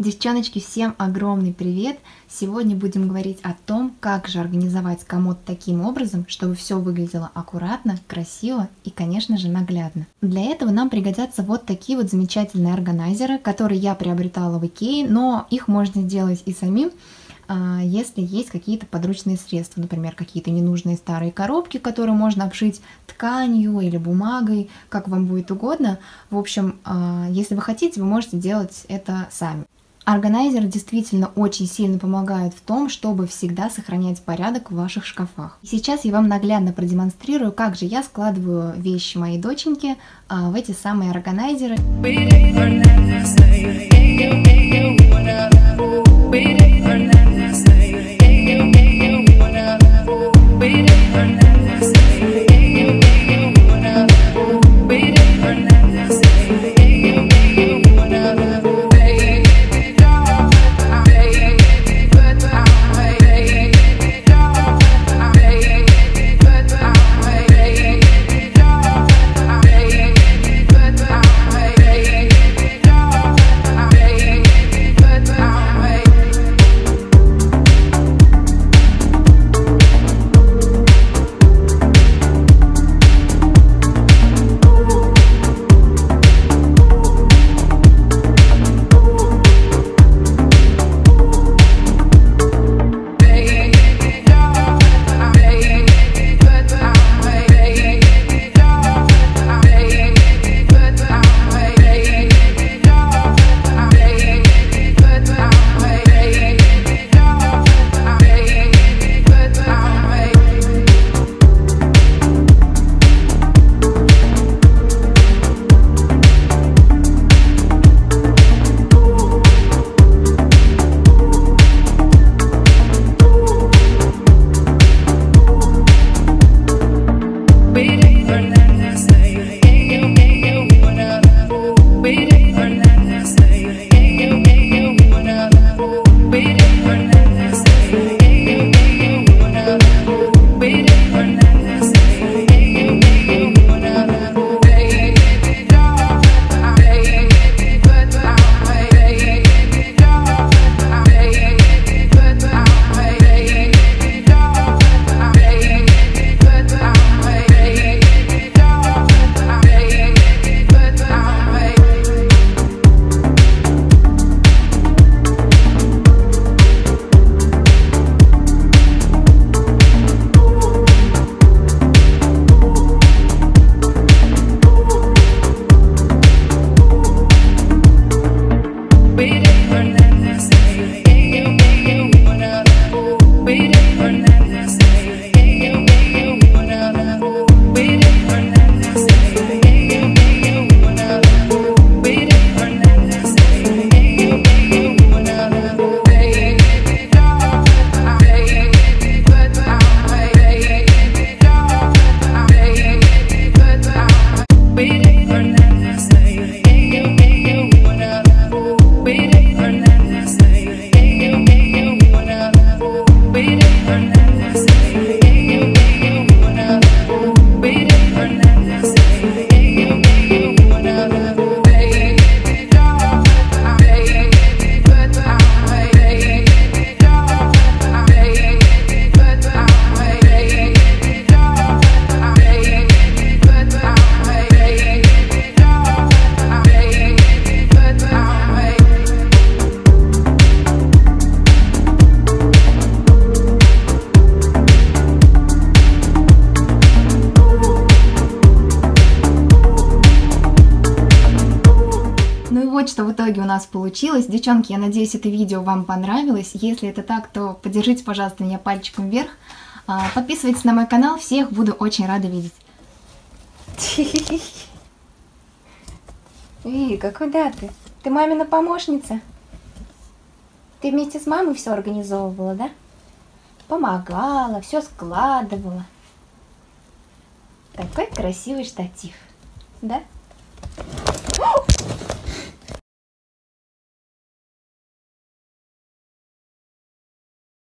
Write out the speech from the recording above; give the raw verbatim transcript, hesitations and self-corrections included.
Девчоночки, всем огромный привет! Сегодня будем говорить о том, как же организовать комод таким образом, чтобы все выглядело аккуратно, красиво и, конечно же, наглядно. Для этого нам пригодятся вот такие вот замечательные органайзеры, которые я приобретала в Икее, но их можно сделать и самим, если есть какие-то подручные средства, например, какие-то ненужные старые коробки, которые можно обшить тканью или бумагой, как вам будет угодно. В общем, если вы хотите, вы можете делать это сами. Органайзеры действительно очень сильно помогают в том, чтобы всегда сохранять порядок в ваших шкафах. Сейчас я вам наглядно продемонстрирую, как же я складываю вещи моей доченьки в эти самые органайзеры. Вот что в итоге у нас получилось. Девчонки, я надеюсь, это видео вам понравилось. Если это так, то поддержите, пожалуйста, меня пальчиком вверх. Подписывайтесь на мой канал, всех буду очень рада видеть. Вика, куда ты? Ты мамина помощница? Ты вместе с мамой все организовывала, да? Помогала, все складывала. Такой красивый штатив, да?